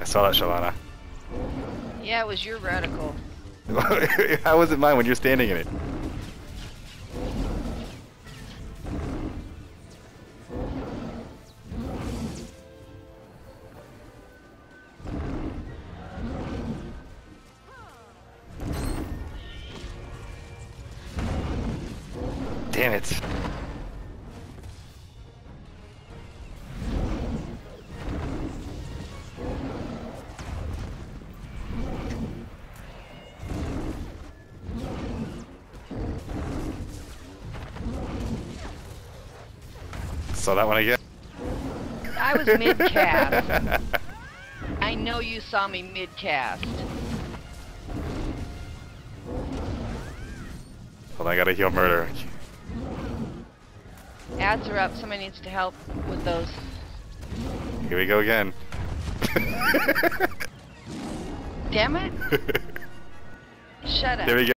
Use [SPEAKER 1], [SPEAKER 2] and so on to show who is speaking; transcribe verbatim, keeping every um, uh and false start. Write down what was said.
[SPEAKER 1] I saw that, Shilana.
[SPEAKER 2] Yeah, it was your reticle.
[SPEAKER 1] How was it mine when you're standing in it? Damn it. Saw that one again.
[SPEAKER 2] I was mid-cast. I know you saw me mid-cast.
[SPEAKER 1] Hold on, I gotta heal murder.
[SPEAKER 2] Ads are up. Somebody needs to help with those.
[SPEAKER 1] Here we go again.
[SPEAKER 2] Damn it. Shut up.
[SPEAKER 1] There we go.